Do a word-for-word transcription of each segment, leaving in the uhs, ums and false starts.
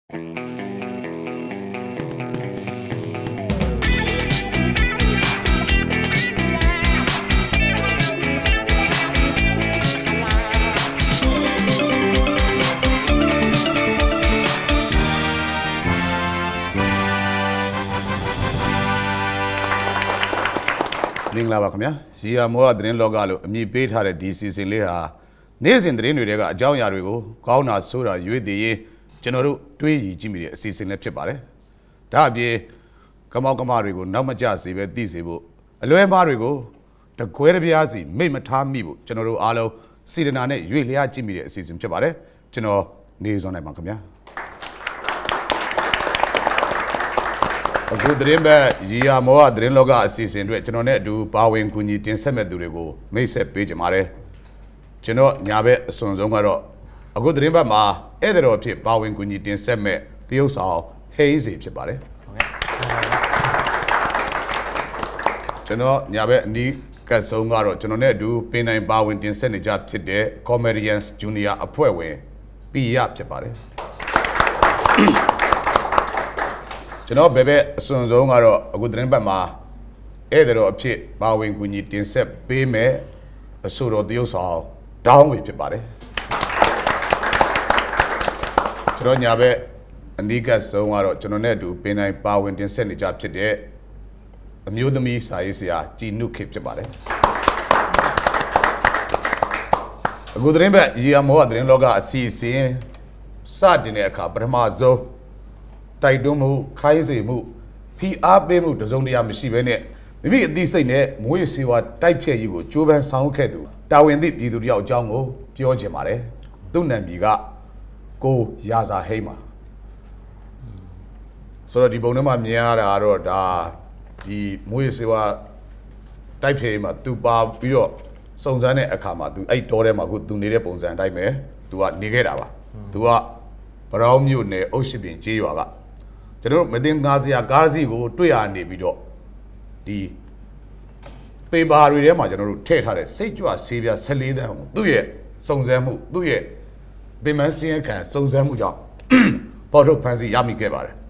မင်္ဂလာပါခင်ဗျာရီယာမောကသတင်းလောကလို့အမည်ပေးထားတဲ့ဒီစီစဉ်လေးဟာနေ့စဉ်သတင်းတွေတဲကအကြောင်းအရာတွေကိုကောင်းတာဆိုတာရွေးသေးရင်ကျွန်တော်တို့တွေးရည်ကြည့်မိတဲ့အစီအစဉ်လေးဖြစ်ပါတယ်ဒါအပြင်ကမောက်ကမတွေကိုနောက်မကျစေပဲသိစေဖို့အလွဲမှားတွေကိုတကွဲတပြားစီမိတ်မထားမိဖို့ကျွန်တော်တို့အားလုံးစီရနာနဲ့ရွေးလျားကြည့်မိတဲ့အစီအစဉ်ဖြစ်ပါတယ်ကျွန်တော်နေစွမ်းနိုင်ပါခင်ဗျာအခုသတင်းပဲရီယာမောကသတင်းလောကအစီအစဉ်တွေကျွန်တော်နဲ့အတူပါဝင်ကူညီတင်ဆက်မဲ့သူတွေကိုမိတ်ဆက်ပေးကြပါတယ်ကျွန်တော်ညာဘက်အစွန်ဆုံးကတော့အခုသတင်းဘက်မှာဧည့်သည်တော်ဖြစ်ပါဝင်ကူညီတင်ဆက်မဲ့တရုတ်ဆောင်ဟိန်းစီဖြစ်ပါတယ်ကျွန်တော်ညာဘက်အနီးကတ်ဆုံးကတော့ကျွန်တော်နဲ့အတူပင်နိုင်ပါဝင်တင်ဆက်နေကြဖြစ်တဲ့ Comedians Junior အဖွဲ့ဝင်ပီရဖြစ်ပါတယ်ကျွန်တော်ဘယ်ဘက်အစွန်ဆုံးကတော့အခုသတင်းပတ်မှာဧည့်သည်တော်အဖြစ်ပါဝင်ကူညီတင်ဆက်ပေးမယ်အဆိုတော်တရုတ်ဆောင်ဒေါင်းဝေဖြစ်ပါတယ်ကျွန်တော်ညာဘက်အနီးကပ်ဆုံးကတော့ကျွန်တော်နဲ့အတူပင်တိုင်းပါဝင်တင်ဆက်နေကြဖြစ်တဲ့အမျိုးသမီးစာရေးဆရာကြည်နုခေဖြစ်ပါတယ်အခုသတင်းပတ်ရီယာမောကသတင်းလောကအစီအစဉ်စတင်တဲ့အခါပထမဆုံးတိုက်တွန်းမှုခိုင်းစေမှုဖိအားပေးမှုတစုံတရာမရှိဘဲနဲ့မိမိအသိစိတ်နဲ့မွေးစေဝါတိုက်ဖြတ်ရေးကိုကြိုးပမ်းဆောင်ခဲ့သူတာဝန်သည့်ပြည်သူတယောက်အကြောင်းကိုပြောချင်ပါတယ်သူ့နာမည်ကကိုရာဇာဟိန်းပါဆိုတော့ဒီပုံထဲမှာမြင်ရတာကတော့ဒါဒီမွေးစေဝါတိုက်ဖြတ်ရေးမှာသူပါပြီးတော့စုံစမ်းတဲ့အခါမှာသူအဲ့တောထဲမှာခုသူနေတဲ့ပုံစံတိုင်းပဲသူကနေခဲ့တာပါသူကဗရောင်းမြို့နယ်အုတ်ရှိပင်ကျေးရွာကကျွန်တော်တို့မတင်ကားစရာကားစီကိုတွေ့ရနေပြီးတော့ဒီပေပါတွေထဲမှာကျွန်တော်တို့ထည့်ထားတဲ့စိတ်ကြွဆေးပြား၁၄တန်းကိုသူ့ရဲ့စုံစမ်းမှုသူ့ရဲ့ပင်မစင်းခံစုံစမ်းမှုကြောင့်ပေါ်ထုတ်ဖန်စီရမိခဲ့ပါတယ်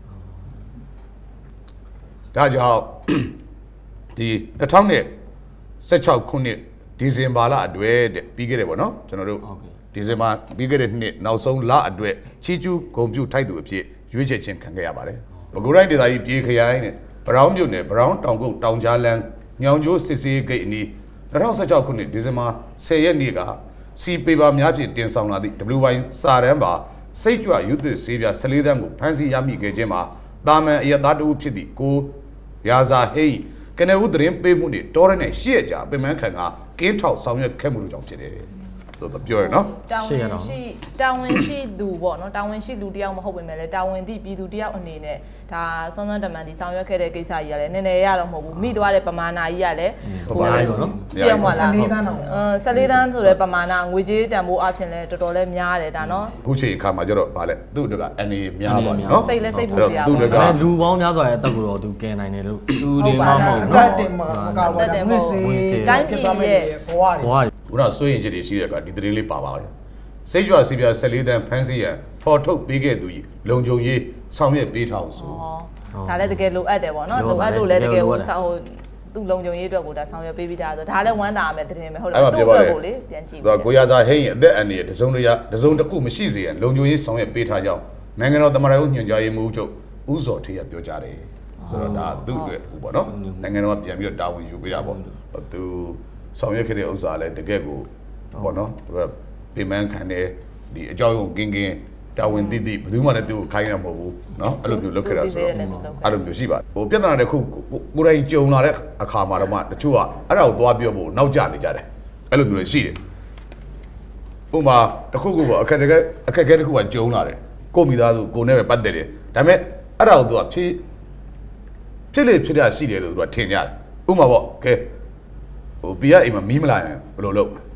ဒါကြောင့်ဒီ၂၀၁၆ခုနှစ်ဒီဇင်ဘာလအတွဲတဲ့ပြီးခဲ့တယ်ပေါ့နော်ကျွန်တော်တို့ဒီဇင်ဘာပြီးခဲ့တဲ့နှစ်နောက်ဆုံးလအတွက်ချီကျူးဂုံပြူထိုက်သူအဖြစ်ရွေးချယ်ခြင်းခံခဲ့ရပါတယ်။ပဲခူးတိုင်းဒေသကြီးပြည်ခရိုင်နဲ့ဗရောင်းမြို့နယ်ဗရောင်းတောင်ကုတ်တောင်ကြားလန်းညောင်ကျိုးစစ်စေးဂိတ်အနီး၂၀၁၆ခုနှစ်ဒီဇင်ဘာ၁၀ရက်နေ့ကစီပေပါများဖြင့်တင်ဆောင်လာသည့် W Y စာရန်ပါစိတ်ကြွရုပ်သစ်ဆေးပြား၁၄တန်းကိုဖမ်းဆီးရမိခဲ့ခြင်းမှာတာမန်အရသားတဦးဖြစ်သည့်ကိုရာဇာဟိန်းကနေဦးသတင်းပေးမှုနဲ့တောရဲနဲ့ရှေ့အကြပင်မခံကကင်းထောက်ဆောင်ရွက်ခဲ့မှုတို့ကြောင့်ဖြစ်တယ်ဆိုတော့ပြောရနော်တာဝန်ရှိတာဝန်ရှိသူပေါ့နော်တာဝန်ရှိလူတယောက်မဟုတ်ပေမဲ့လည်းတာဝန်သည့်ပြည်သူတယောက်အနေနဲ့ဒါစွမ်းစွမ်းတမန်ဒီဆောင်ရွက်ခဲ့တဲ့ကိစ္စကြီးကလည်းနည်းနည်းရတော့မဟုတ်ဘူးမိသွားတဲ့ပမာဏကြီးကလည်းဟိုပါရောနော်ပြောမှလား၁၄တန်းတော့၁၄တန်းဆိုတဲ့ပမာဏငွေကြေးတန်ဖိုးအဖြစ်လဲတော်တော်လေးများတယ်ဒါနော်အခုချိန်အခါမှာကျတော့ဗာလဲသူ့တကအနေများပါနော်စိတ်လက်စိတ်ပူစရာသူ့တကလူပေါင်းများစွာရဲ့အသက်ကိုတော့သူကယ်နိုင်တယ်လို့သူတွေမှမဟုတ်ဘူးနော်တက်မှာမကောက်ဘူးငွေစေးတိုင်းပြည်ရဲ့ဘဝတွေဘဝတွေခုနစိုးရင်ချက်တွေရှိတဲ့အခါဒီသတင်းလေးပါပါတယ်စိတ်ကြွစီပြ၁၄တန်းဖမ်းဆီးရန်ဖော်ထုတ်ပေးခဲ့သူကြီးလုံခြုံရေးဆောင်ရွက်ပေးထားအောင်ဆိုဒါလည်းတကယ်လိုအပ်တယ်ပေါ့နော်လိုအပ်လို့လည်းတကယ်ဟိုဟိုသူ့လုံခြုံရေးအတွက်ကိုဒါဆောင်ရွက်ပေးပြီးသားဆိုဒါလည်းဝမ်းသာရမယ်သတင်းပဲဟုတ်လားသူ့အတွက်ကိုလေပြန်ကြည့်ပြီးကိုရသာဟိန်းရဲ့အသက်အန္တရာယ်တစုံတရာတစုံတစ်ခုမရှိစေရန်လုံခြုံရေးဆောင်ရွက်ပေးထားကြောင်းနိုင်ငံတော်သမ္မတရုံးညွှန်ကြားရေးမှူးချုပ်ဦးစောထေးကပြောကြားတယ်ဆိုတော့ဒါသူ့အတွက်ဟိုပေါ့နော်နိုင်ငံတော်ကပြန်ပြီးတော့တာဝန်ယူပေးတာပေါ့သူဆောင်ရွက်ခဲ့တဲ့ဥစ္စာလည်းတကယ်ကိုပေါ့နော်ပင်မခံတဲ့ဒီအကြောင်းကင်းကင်းတာဝန်သိသိဘယ်သူမှလည်းသူ့ကိုခိုင်းရမဟုတ်ဘူးเนาะအဲ့လိုမျိုးလုပ်ခဲ့တာဆိုတော့အဲ့လိုမျိုးရှိပါတယ်ဟိုပြဿနာတစ်ခုကိုယ်တိုင်ကြုံလာတဲ့အခါမှာတော့မှတချို့ကအဲ့ဒါကိုသွားပြောဖို့နောက်ကျနေကြတယ်အဲ့လိုမျိုးရှိတယ်ဥပမာတစ်ခုခုပေါ့အခက်တကယ်အခက်အခဲတစ်ခုကကြုံလာတယ်ကိုမိသားစုကိုနဲ့ပဲပတ်သက်တယ်ဒါပေမဲ့အဲ့ဒါကိုသူကဖြည့်ဖြစ်လေဖြစ်တာရှိတယ်လို့သူကထင်ကြတယ်ဥပမာပေါ့ကဲဟိုဘီကအိမ်မှာမီးမလာရင်ဘယ်လိုလုပ်ဟ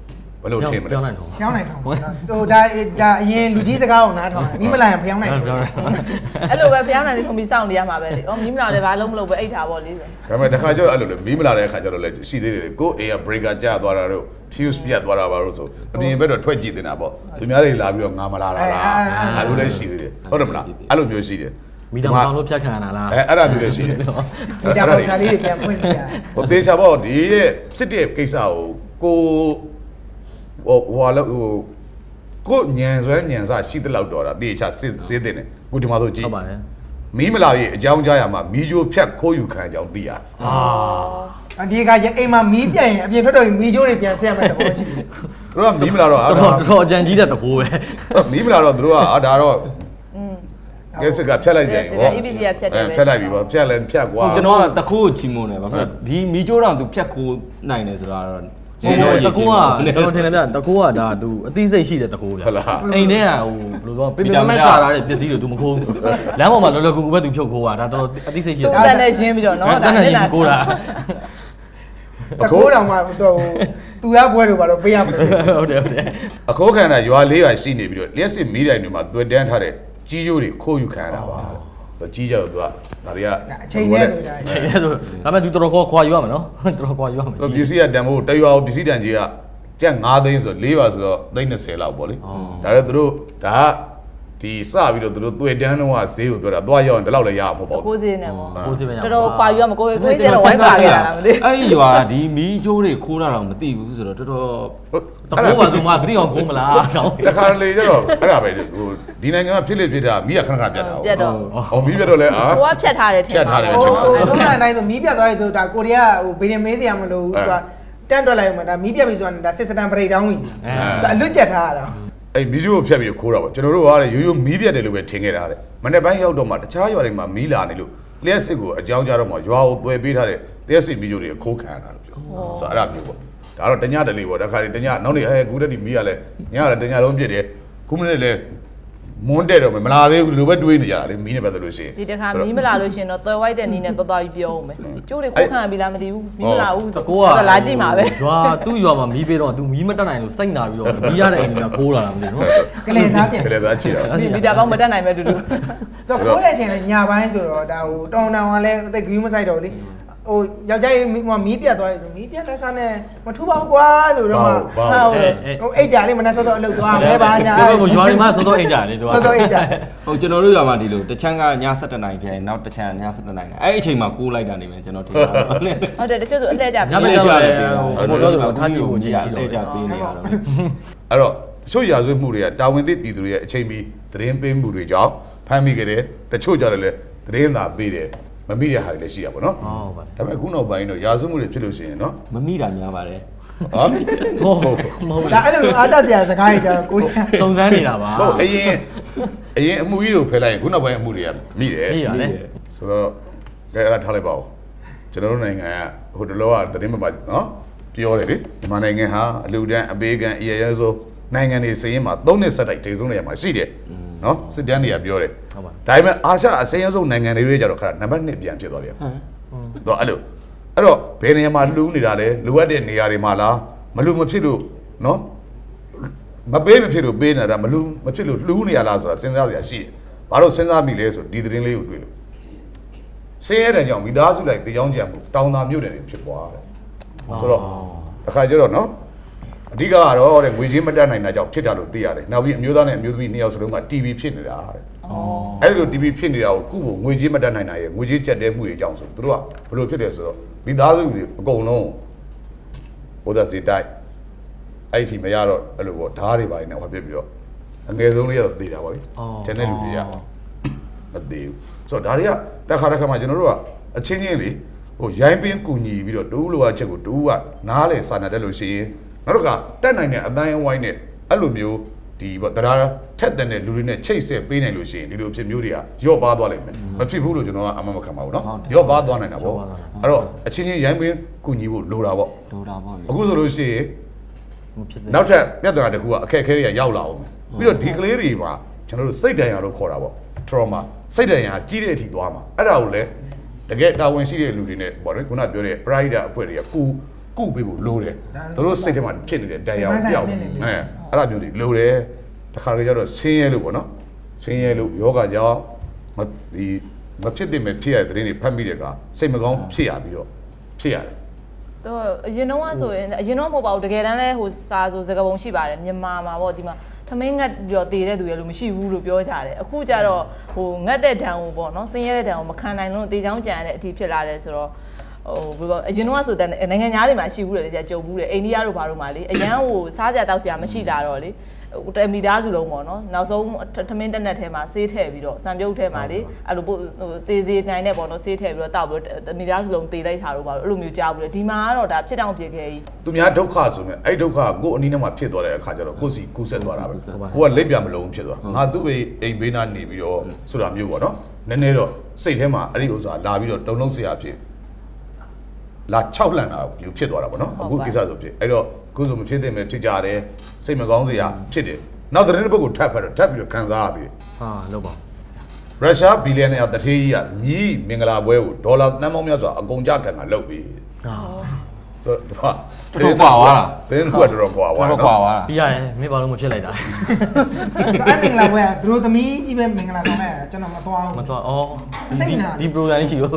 ဘယ်လိုထင်မလဲပြောင်းနိုင်တော့ဖျောင်းနိုင်ထောင်ဟိုဒါဒါအရင်လူကြီးစကားကိုနားထောင်မီးမလာရင်ဖျောင်းနိုင်တယ်အဲ့လိုပဲဖျောင်းနိုင်နေထုံပြီးစောင့်နေရမှာပဲလေ။အော်မီးမလာလည်းဘာလုံးမလုပ်ပဲအိတ်ထားပေါ့လေဆို။ဒါပေမဲ့တစ်ခါကျတော့အဲ့လိုလေမီးမလာတဲ့အခါကျတော့လေရှိသေးတယ်ကို air breaker ကျသွားတာတို့ fuse ပြတ်သွားတာပါလို့ဆိုအပြင်ဘက်တော့ထွက်ကြည့်နေတာပေါ့။သူများတွေလာပြီးတော့ငါမလာတာလား။အဲ့လိုလည်းရှိသေးတယ်။ဟုတ်တယ်မလား။အဲ့လိုမျိုးရှိတယ်။မီတောင်ဆောင်လို့ဖြတ်ခံရတာလားအဲအဲ့ဒါမျိုးလည်းရှိတယ်မီတာပေါချာလေးတွေပြန်ဖွင့်ပြရဟိုတေချာပေါ့ဒီရဲ့ဖြစ်တဲ့ကိစ္စကိုကိုဟိုဟိုလောက်ဟိုကိုညံဆွဲညံစရှိတဲ့လောက်တော့တာတေချာစစ်စစ်တဲ့နဲ့ကိုဒီမှာဆိုကြည့်ဟုတ်ပါတယ်မီးမလာရဲ့အကြောင်းကြားရမှာမီးကြိုးဖြတ်ခိုးယူခံကြောင်းသိရအာဒီကအိမ်မှာမီးပြတ်ရင်အပြင်ထွက်တော့မီးကြိုးတွေပြန်ဆက်ရမယ်တဘောရှိတယ်သူတို့ကမီးမလာတော့တော်တော်တော်အကြံကြီးတဲ့တကိုးပဲမီးမလာတော့သူတို့ကအာဒါတော့ကဲစကဖြတ်လိုက်တယ်ဟော E B C ကဖြတ်တယ်ပဲဖြတ်လိုက်ပြီပေါ့ဖြတ်လဲဖြတ်ကွာကျွန်တော်ကတခိုးကိုချီမုန်းတယ်ဗျာဒီမီဂျိုးတောင်သူဖြတ်ခိုးနိုင်တယ်ဆိုတာတော့ကျွန်တော်တကူကကျွန်တော်ထင်တယ်ဗျတကူကဒါသူအသိစိတ်ရှိတဲ့တကူဗျအိမ်ထဲကဟိုဘယ်လိုပြောပြပြမရှာလာတဲ့ပစ္စည်းတွေ तू မခိုးဘူးလမ်းပေါ်မှာလောလောကူကူပဲ तू ဖြုတ်ခိုးတာဒါတော်တော်အသိစိတ်ရှိတယ်သူတန်နဲ့ရင်းပြီးတော့နော်ဒါနဲ့လာကိုးတာတကိုးတောင်မှတော့သူရပွဲတွေပါတော့ပေးရမှာဟုတ်တယ်ဟုတ်တယ်အခိုးခံတာရွာလေးရွာရှိနေပြီးတော့လျှက်စစ်မီးတိုင်တွေမှာတွေ့တန်းထားတဲ့ကြီးကျိုးတွေခိုးယူခံရတာပါဆိုကြီးကြတော့ तू ကဒါတွေကအချိန်နဲ့ဆိုတာချိန်နဲ့ဆိုဒါပေမဲ့ तू တော်တော်ခွာခွာယူရမှာနော်တော်တော်ခွာယူရမှာပစ္စည်းကတန်ဖို့တရွာပစ္စည်းတန်ကြီးကကျပ်၅သိန်းဆို၄ပါဆိုတော့သိန်း၂၀လောက်ပေါ့လေဒါလည်းသူတို့ဒါကဒီစပြီးတော့သူတို့တွေ့တန်းတော့ဈေးကိုပြောတာသွားရောက်ရင်ဒီလောက်လည်းရအောင်ပေါ့ပေါ့ကိုစင်းနဲ့ပေါ့ကိုးစီပဲရတော်တော်ခွာယူရမှာကိုယ်ကိုယ်စင်းတော့ဝိုင်းခွာခဲ့တာလားမသိအဲ့ဒီရွာဒီမီဂျိုးတွေခိုးတာတော့မသိဘူးဆိုတော့တော်တော်တကိုးပါဆိုမှမသိအောင်ခိုးမလားတော့တခါလေကျတော့အဲ့ဒါပဲဟိုဒီနိုင်ငံမှာဖြစ်လေဖြစ်တာမီးကခဏခဏပြတ်တာပြတ်တော့ဟောမီးပြတ်တော့လဲအာကိုကဖြတ်ထားတယ်ထင်ဖြတ်ထားတယ်ဟိုဟိုထုံးတဲ့အတိုင်းဆိုမီးပြတ်သွားပြီဆိုဒါကိုရီးယားဟိုဗီဒီမေးစရာမလိုဘူးသူကတန့်တွက်လိုက်မှဒါမီးပြတ်ပြီဆိုတာဒါစစ်စတန်ဘရိတ်တောင်းပြီဒါအလွတ်ကျက်ထားတာအဲ့မီးကိုဖြတ်ပြီးခိုးတာပေါ့ကျွန်တော်တို့ကရိုးရိုးမီးပြတ်တယ်လို့ပဲထင်ခဲ့တာတဲ့မနေ့ပိုင်းရောက်တော့မှတခြားရွာတွေမှာမီးလာနေလို့လျှက်စစ်ကိုအကြောင်းကြားတော့မှရွာကိုသွယ်ပေးထားတဲ့လျှက်စစ်မီးကြိုတွေခိုးခံရတာလို့ပြောဆိုအဲ့ဒါမျိုးပေါ့ဒါတော့တညတလေးပေါ့တခါတည်းတညနောက်နေ့အဲကူတက်ဒီမီးကလည်းညကလည်းတညလုံးပြစ်တယ်ခုမိနစ်လည်းမွန်းတဲ့တော့မလာသေးဘူးလိုပဲတွေးနေကြတာလေမီးနဲ့ပတ်သက်လို့ရှိရင်ဒီတခါမီးမလာလို့ရှင်တော့သွယ်ဝိုက်တဲ့နီးနဲ့တော်တော်ကြီးပြောအောင်မယ်ကျိုးတွေခိုးခံပြီလားမသိဘူးမီးမလာဘူးဆိုတော့လာကြည့်မှာပဲရွာသူ့ရွာမှာမီးပေးတော့ तू မီးမတက်နိုင်လို့စိတ်နာပြီးတော့မီးရတဲ့အိမ်ကခိုးလာတာမသိဘူးနော်ကလေးစားပြန်ကလေးသားချီတာမီတာပေါင်းမတက်နိုင်မဲ့တူတူတော့ခိုးတဲ့အချိန်လည်းညာပိုင်းဆိုတော့ဒါဟိုတောင်တောင်ကလည်းအသက်ဂယူးမဆိုင်တော့လေဟိုယောက်ျားကြီးမီးပြတ်သွားပြီဆိုမီးပြတ်တဲ့စားနဲ့မထူပါဘူးကွာဆိုတော့မှဟုတ်ဟိုအိတ်ကြလေးမနဲ့စောစောအလုပ်သွားမဲပါညာဟိုရွာတွေမှာစောစောအိမ်ကြလေ तू စောစောအိတ်ကြဟိုကျွန်တော်တို့ရွာမှာဒီလိုတချမ်းကည၁၇နာရီခိုင်နောက်တချမ်းည၁၇နာရီအဲ့အချိန်မှာကိုးလိုက်တာနေမယ်ကျွန်တော်ထင်တာဟုတ်တယ်တချို့ဆိုအလှည့်ကြညမကြတယ်ဟိုတော့ဆိုတော့ထားကြည့်ဖို့ကြည့်ရှိအဲ့တော့ကြပေးနေရတော့အဲ့တော့တချို့ရာဇဝတ်မှုတွေကတာဝန်သိပြည်သူတွေရဲ့အချိန်ပြီးသတင်းပေးမှုတွေကြောင့်ဖမ်းမိကြတယ်တချို့ကြတယ်လေသတင်းသာပေးတယ်မမိတဲ့ဟာတွေလည်းရှိရပါတော့နော်ဟုတ်ပါဒါပေမဲ့အခုနောက်ပိုင်းတော့ရာဇဝတ်မှုတွေဖြစ်လို့ရှိရင်နော်မမိတာများပါတယ်ဟောဟုတ်မဟုတ်ဒါအဲ့လိုအားတက်စရာစကားကြီးကြတော့ကိုရီးယားစုံစမ်းနေတာပါဟုတ်အရင်အရင်အမှုကြီးတွေကိုဖယ်လိုက်ရင်ခုနောက်ပိုင်းအမှုတွေကမိတယ်မိပါလေဆိုတော့ကဲအဲ့ဒါထားလိုက်ပါဦးကျွန်တော်တို့နိုင်ငံကဟိုတလောကသတင်းမှာနော်ပြောတယ်လေမြန်မာနိုင်ငံဟာအလူတန်းအပေးကန်အရရဲဆိုနိုင်ငံတွေစည်ရင်မှာသုံးနှစ်ဆက်တိုက်ထိဆုံးနေရမှာရှိတယ်နော်စစ်တမ်းတွေကပြောတယ်ဟုတ်ပါဒါပေမဲ့အာရှအစင်းအဆုံးနိုင်ငံတွေကြတော့ခါနံပါတ်၂ပြန်ဖြစ်သွားပြန်တော့အဲ့လိုအဲ့တော့ဘယ်နေရာမှာလှူးနေတာလဲလိုအပ်တဲ့နေရာတွေမှာလားမလူမဖြစ်လို့နော်မပေးမဖြစ်လို့ပေးနေတာမလူမဖြစ်လို့လှူးနေရလားဆိုတာစဉ်းစားစရာရှိတယ်ဘာလို့စဉ်းစားမိလဲဆိုဒီသတင်းလေးကိုတွေ့လို့စင်းရဲတဲ့ကြောင့်မိသားစုလိုက်တရားကြံမှုတောင်သာမြို့နယ်တွေဖြစ်သွားတယ်ဆိုတော့အခါကျတော့နော်အဓိကကတော့တဲ့ငွေချင်းမတက်နိုင်တာကြောင့်ဖြစ်တာလို့သိရတယ်နောက်ပြီးအမျိုးသားနဲ့အမျိုးသမီးနှစ်ယောက်စလုံးက တီဗီ ဖြစ်နေတာတဲ့အဲ့လို တီဗီ ဖြစ်နေတာကိုခုကိုငွေချင်းမတက်နိုင်တာရဲ့ငွေချင်းကြက်တဲမှုတွေအကြောင်းဆိုသူတို့ကဘယ်လိုဖြစ်တယ်ဆိုတော့မိသားစုတွေအကုန်လုံးဘုရားစီတိုက်အဲ့ဒီမရတော့အဲ့လိုပေါ့ဓားတွေပါနေဟောပြပြီးတော့အငယ်ဆုံးလေးကတော့သေတာပါပြီကျန်တဲ့လူတွေကမသေးဘူးဆိုတော့ဒါတွေကတက်ခါတက်ခါမှကျွန်တော်တို့ကအချင်းချင်းလေဟိုရိုင်းပင်းကူညီပြီးတော့တူးလိုအပ်ချက်ကိုတူးကနားလေစာနာတက်လို့ရှိရင်နောက်တော့ကတက်နိုင်တဲ့အတိုင်းအဝိုင်းနဲ့အဲ့လိုမျိုးဒီပေါ့တရားထက်တဲ့လူတွေနဲ့ချိတ်ဆက်ပေးနိုင်လို့ရှိရင်ဒီလိုဖြစ်မျိုးတွေကရော့ပါသွားလိမ့်မယ်မဖြစ်ဘူးလို့ကျွန်တော်ကအမှမခံပါဘူးเนาะရော့ပါသွားနိုင်တာပေါ့အဲ့တော့အချင်းချင်းရိုင်းပင်းကူညီဖို့လိုတာပေါ့လိုတာပေါ့အခုဆိုလို့ရှိရင်မဖြစ်သေးနောက်ထပ်ပြဿနာတစ်ခုကအခက်အခဲတွေကရောက်လာအောင်ပြီးတော့ဒီကလေးတွေမှာကျွန်တော်တို့စိတ်ဒဏ်ရာလို့ခေါ်တာပေါ့ trauma စိတ်ဒဏ်ရာကြီးတဲ့အထိသွားမှာအဲ့ဒါကိုလည်းတကယ်တာဝန်ရှိတဲ့လူတွေနဲ့ပေါ့လေခုနပြောတဲ့ pride အဖွဲ့တွေကကူကုပေးဖို့လိုတယ်သူတို့စိတ်ထဲမှာဖြစ်နေတဲ့တရားပြောက်အဲအဲ့ဒါမျိုးတွေလိုတယ်တခါတလေကျတော့ဆင်းရဲလို့ပေါ့နော်ဆင်းရဲလို့ယောဂကြောင့်ဒီမဖြစ်တဲ့မဲ့ဖြစ်ရတဲ့တဲ့တွေဖတ်မိတဲ့ကစိတ်မကောင်းဖြစ်ရပြီးတော့ဖြစ်ရတယ်တော့အရင်တော့ဆိုရင်အရင်တော့မဟုတ်ပါဘူးတကယ်တမ်းလဲဟိုစာဆိုစကားပုံရှိပါတယ်မြန်မာမှာပေါ့ဒီမှာထမင်းငတ်ပြီးတော့တည်တဲ့သူရလို့မရှိဘူးလို့ပြောကြတယ်အခုကျတော့ဟိုငတ်တဲ့ဒဏ်ကိုပေါ့နော်ဆင်းရဲတဲ့ဒဏ်ကိုမခံနိုင်လို့တေချောင်းကြံရတဲ့အထိဖြစ်လာတယ်ဆိုတော့ဟိုဘယ်လိုအရင်တော့ဆိုတဲ့နိုင်ငံသားတွေမှာရှိဘူးလေကြာကြုံဘူးတယ်အိန္ဒိယတို့ဘာတို့မှာလေအရန်ဟိုစားကြတောက်ကြမရှိတာတော့လေတမီသားစုလုံးပေါ့နော်နောက်ဆုံးထမင်းတက်နက်ထဲမှာဆေးထည့်ပြီးတော့စံပြုတ်ထဲမှာလေအဲ့လိုဟိုသေးသေးနိုင်တဲ့ပေါ့နော်ဆေးထည့်ပြီးတော့တောက်ပြီးတော့တမီသားစုလုံးတေးလိုက်တာတော့ပါအဲ့လိုမျိုးကြားဘူးလေဒီမှာကတော့ဒါဖြစ်တောင်ဖြစ်ခဲ့ကြီးသူများဒုက္ခဆိုရင်အဲ့ဒုက္ခကိုအနည်းနဲ့မှဖြစ်သွားတဲ့အခါကျတော့ကိုယ်စီကူးဆက်သွားတာပဲကိုကလက်ပြမလုံးဖြစ်သွားငါသူ့အိမ်အိမ်ဘေးနားနေပြီးတော့ဆိုတာမျိုးပေါ့နော်နည်းနည်းတော့စိတ်ထဲမှာအဲ့ဒီဥစ္စာလာပြီးတော့တုံလုံးစရာဖြစ်လာ၆လန့်တာမျိုးဖြစ်သွားတာပေါ့နော်အခုကိစ္စဆိုဖြစ်အဲ့တော့ခုဆိုမဖြစ်တဲ့မဲ့ဖြစ်ကြတယ်စိတ်မကောင်းစရာဖြစ်တယ်နောက်တဲ့ဘက်ကိုထပ်ဖက်တော့ထပ်ပြီးတော့ခံစားရပြီဟာလောက်ပါရုရှားဘီလီယံနဲ့တထေးကြီးကမြီးမင်္ဂလာပွဲကိုဒေါ်လာသန်းပေါင်းများစွာအကုန်ကြခံတာလုပ်ပြီဟာတော့တော့ကွာသွားတာဘင်းကတော့တော့ကွာသွားတော့ကွာသွားတာပြီးရရင်မင်းဘာလို့မဖြစ်လိုက်တာအဲ့မင်္ဂလာပွဲကသူတို့သမီးကြီးပဲမင်္ဂလာဆောင်လိုက်ကျွန်တော်မသွားဘူးမသွားအော်စိတ်နာဒီ program လေးရှိလို့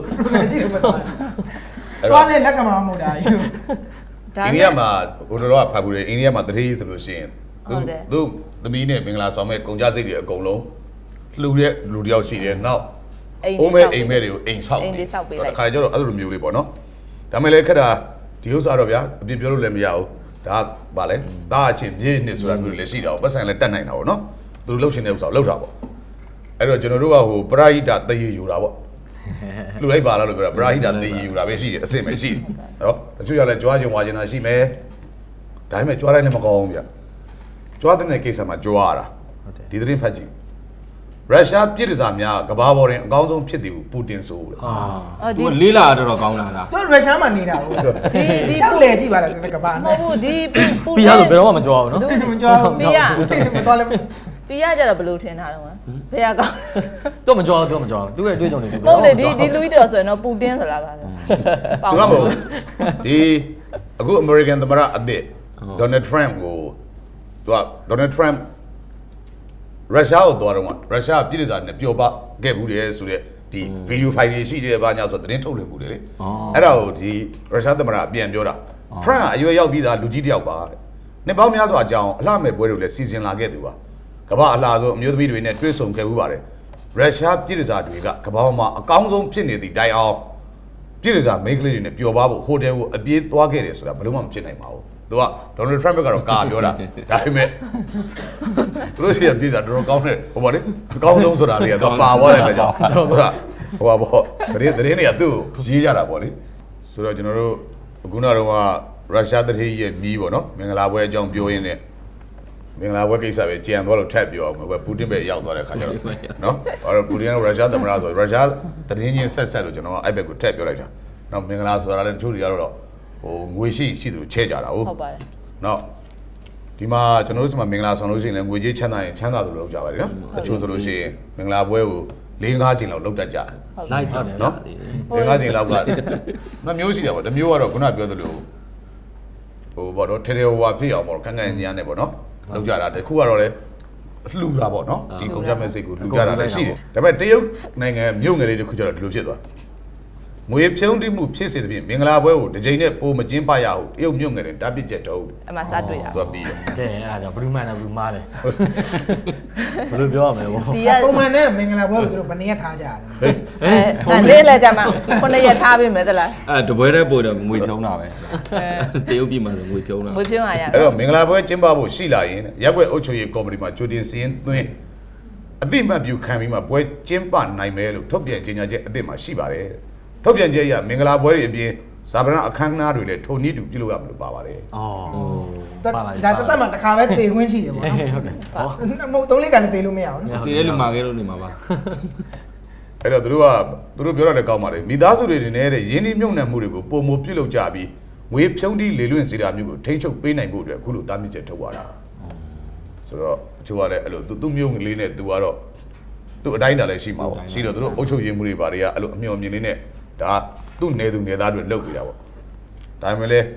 သွားနေလက်ကမှာမဟုတ်တာယူအိန္ဒိယမှာဟိုတော့ဖတ်ဘူးလေအိန္ဒိယမှာတထေးကြီးဆိုလို့ရှိရင်သူသူသမီးနဲ့မင်္ဂလာဆောင်မဲ့ကုန်ကြစိတ်တွေအကုန်လုံးလှူတဲ့လူတယောက်ရှိတယ်နောက်အိမ်မဲအိမ်မဲတွေကိုအိမ်ဆောက်အိမ်လေးဆောက်ပေးလိုက်ခါကျတော့အဲ့လိုမျိုးလေးပေါ့နော်ဒါမဲ့လည်းခက်တာဒီဥစ္စာတော့ဗျာအပြစ်ပြောလို့လည်းမရဘူးဒါဗာလဲတားအချင်းမြေနှစ်ဆိုတာမျိုးလည်းရှိတာပေါ့ပတ်စံလည်းတက်နိုင်တာပေါ့နော်သူတို့လှုပ်ရှင်တဲ့ဥစ္စာလှုပ်တာပေါ့အဲ့တော့ကျွန်တော်တို့ကဟိုပရာဟိတတရေယူတာပေါ့လူလိုက်ပါလားလို့ပြောတာပရာဟိတတရေယူတာပဲရှိတယ်အစ်စ်ပဲရှိတယ်နော်တချို့ရလဲကြွားကြုံဝါကျင်တာရှိမယ်ဒါပေမဲ့ကြွားတိုင်းလည်းမကောင်းဘူးဗျကြွားတဲ့ကိစ္စမှာကြွားရတာဒီသတင်းဖတ်ကြည့်ရုရှားပြည်သူများကဘာပေါ်တွင်အကောင်းဆုံးဖြစ်တယ်ဟုပူတင်ဆိုတယ်ဟာဒီလေးလာတော့တော့ကောင်းလာတာသူရုရှားမှာနေတာဟုတ်ဒီဒီချောက်လေကြည့်ပါလားကဘာမဟုတ်ဘူးဒီပူပြီးရဆိုဘယ်တော့မှမကြွားဘူးနော်မကြွားဘူးပြီးရမသွားလဲပြီးရကြတော့ဘယ်လိုထင်ထားတော့မလဲဘယ်ကောင်းတော့မကြွားဘူးတော့မကြွားဘူးသူ့ရဲ့အတွေ့အကြုံတွေဟုတ်လေဒီဒီလူကြီးတော်ဆိုရင်တော့ပူတင်ဆိုတာပါပေါင်ဘူးဒီအခု American သမ္မတအသစ် Donald Trump ကိုသူက Donald Trump ရုရှားကိုသွားတော့ရုရှားပြည်သူနဲ့ပျော်ပါခဲ့ဘူးတယ်ဆိုတဲ့ဒီဗီဒီယိုဖိုင်တွေရှိတယ်ဘာညာဆိုသတင်းထုတ်လွှင့်မှုတွေလေအဲ့ဒါကိုဒီရုရှားသမ္မတပြန်ပြောတာ Trump အရွယ်ရောက်ပြီးသားလူကြီးတစ်ယောက်ပါတဲ့နှစ်ပေါင်းများစွာအကြောင်းအလှမဲ့ပွဲတွေလည်းစီစဉ်လာခဲ့သူပါကမ္ဘာအလှဆုံးအမျိုးသမီးတွေနဲ့တွေ့ဆုံခဲ့ဘူးပါတယ်ရုရှားပြည်သူတွေကကမ္ဘာမှာအကောင်းဆုံးဖြစ်နေသည့်တိုင်အောင်ပြည်သူမိန်းကလေးတွေနဲ့ပျော်ပါဖို့ဟိုတယ်ကိုအပြေးသွားခဲ့တယ်ဆိုတာဘယ်လို့မှမဖြစ်နိုင်ပါဘူးသူကဒေါ်နယ်ထရမ့်ကတော့ကာပြောတာဒါပေမဲ့သူတို့ရှိရပြည်သားတော်တော်ကောင်းတယ်ဟိုပါလေအကောင်းဆုံးဆိုတာတွေကသူပါသွားတယ်ခါကြောင့်သူကဟိုပါပေါ့တရင်တရင်တွေကသူ့ကိုရေးကြတာပေါ့လေဆိုတော့ကျွန်တော်တို့အခုနောက်တော့ကရုရှားတတိရဲ့မြီးပေါ့နော်မင်္ဂလာပွဲအကြောင်းပြောရင်းနဲ့မင်္ဂလာပွဲကိစ္စပဲကြံသွားလို့ထပ်ပြောအောင်ပဲပူတင်ပဲရောက်သွားတဲ့ခါကျတော့နော်ဘာလို့ပူတင်ကရုရှားသမ္မတဆိုရုရှားတရင်ချင်းဆက်ဆက်လို့ကျွန်တော်ကအဲ့ဘက်ကိုထပ်ပြောလိုက်တာနော်မင်္ဂလာဆိုတာလည်းတချို့တွေကတော့ဟိုငွေရှိရှိသူချဲကြတာဟုတ်ပါတယ်။နော်ဒီမှာကျွန်တော်တို့ဒီမှာမင်္ဂလာဆောင်လို့ရှိရင်လည်းငွေကြေးချမ်းသာရင်ချမ်းသာသလိုလုပ်ကြပါတယ်နော်။တချို့ဆိုလို့ရှိရင်မင်္ဂလာပွဲကို၄-၅ချိန်လောက်လုပ်တတ်ကြတယ်။ live ဟုတ်တယ်နော်။၄-၅ချိန်လောက်ကနှမျိုးရှိတယ်ပေါ့။တစ်မျိုးကတော့ခုနပြောသလိုဟိုပေါ့နော်ထဲထဲဟိုဟာဖြစ်အောင်ပေါ့ခန်းခန်းညာနဲ့ပေါ့နော်။လုပ်ကြတာတခုကတော့လေလှူတာပေါ့နော်။ဒီကုန်ကြမဲ့စိတ်ကိုလှူကြတာလည်းရှိတယ်။ဒါပေမဲ့တရုတ်နိုင်ငံမြို့ငယ်လေးတစ်ခုကျတော့ဒီလိုဖြစ်သွားတယ်။ငွေဖြုံးတိမှုဖြစ်စေတဲ့ပြင်မင်္ဂလာပွဲကိုတစ်ချိန်နဲ့ပိုမကျင်းပရဘူးတရုတ်မြို့ငယ်တွေတပ်ပစ်ချက်တော့အမှစတွေ့တာသူကပြီးတယ်ကဲအဲ့ဒါကြောင့်ဘလူးမန်နဲ့ဘလူးမားတယ်ဘယ်လိုပြောရမလဲဘောပုံမှန်နဲ့မင်္ဂလာပွဲကိုသူတို့ဘယ်နည်းထားကြရလဲအဲအဲ့လေးလည်းကြမှာခုနှစ်ရက်ထားပေးမယ်သလားအဲတပွဲတည်းပို့တော့ငွေဖြုံးတာပဲတရုတ်ပြည်မှာဆိုငွေဖြုံးတာငွေဖြုံးရရအဲ့တော့မင်္ဂလာပွဲကျင်းပဖို့ရှိလာရင်ရက်ွက်အုပ်ချုပ်ရေးကော်မတီမှာကြိုတင်စီးရင်သွင်းအတိမတ်ပြုခံပြီးမှပွဲကျင်းပနိုင်မယ်လို့ထုတ်ပြန်ကြေညာချက်အသစ်မှာရှိပါတယ်ထုတ်ပြန်ချက်အရမင်္ဂလာပွဲတွေအပြင်ဇာပနာအခမ်းအနားတွေလည်းထုံနည်းတူပြုလုပ်ရမလို့ပါပါတယ်။အော်ပါလာဒါတသက်မှာတစ်ခါပဲတေခွင့်ရှိတယ်ပေါ့နော်။ဟုတ်တယ်။ဟိုသုံးလေးကလည်းတေလို့မရဘူးနော်။တေတဲ့လူမှာခဲ့လို့နေမှာပါ။အဲ့တော့သူတို့ကသူတို့ပြောတာလည်းကောင်းပါလေ။မိသားစုတွေနဲ့တဲ့ရင်းနှီးမြုပ်နှံမှုတွေကိုပုံမပြုလုပ်ကြပြီးငွေဖြုံးတီးလေလွင့်စေတာမျိုးကိုထိန်းချုပ်ပေးနိုင်ဖို့အတွက်အခုလိုတားမြစ်ချက်ထုတ်သွားတာ။ဆိုတော့အချို့ကလည်းအဲ့လိုသူ့မျိုးကလေးနဲ့သူကတော့သူ့အတိုင်းတာလည်းရှိမှာပေါ့။ရှိတော့သူတို့အုပ်ချုပ်ရေးမှုတွေဘာတွေကအဲ့လိုအမျှော်မြင်လေးနဲ့ဒါသူ့နယ်သူနယ်သားတွေလှုပ်နေတာပေါ့ဒါပေမဲ့လည်း